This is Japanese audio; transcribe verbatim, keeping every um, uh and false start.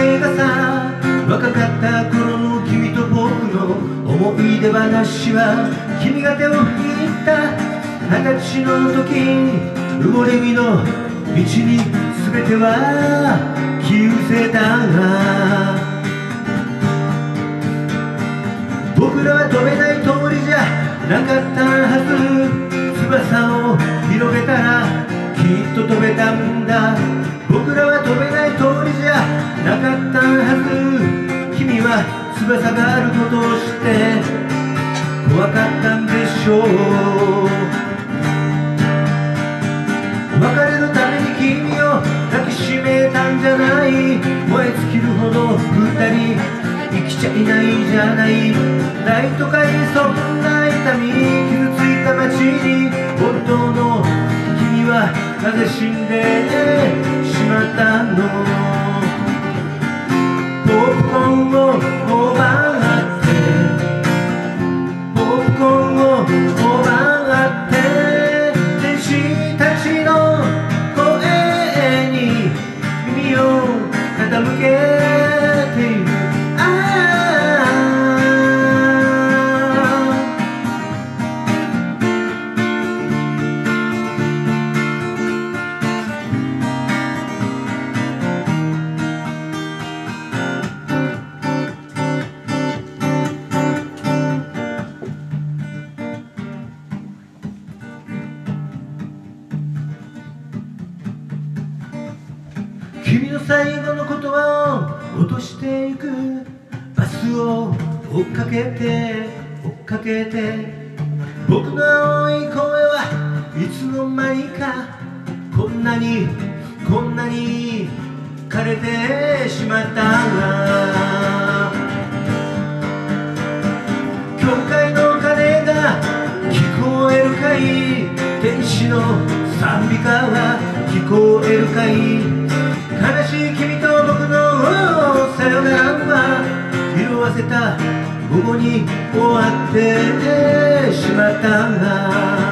前がさ、若かった頃の君と僕の思い出話は、君が手を握った二十歳の時、埋もれ木の道に全ては消え失せた。僕らは飛べない通りじゃなかったはず。翼を広げたらきっと飛べたんだ。僕らは飛べない通りじゃなかったはず。君は翼があることを知って怖かったんでしょう。別れるために君を抱きしめたんじゃない。燃え尽きるほど二人生きちゃいないじゃない。大都会そんな痛み傷ついた街に、本当の君はなぜ死んでしまったの。ポップコーンを奪ってポップコーンを奪って天使たちの声に耳を傾けている。君の最後の言葉を落としていくバスを追っかけて追っかけて、僕の青い声はいつの間にかこんなにこんなに枯れてしまった。教会の鐘が聞こえるかい、天使の賛美歌は聞こえるかい。悲しい君と僕のさよならは色あせた午後に終わってしまったんだ。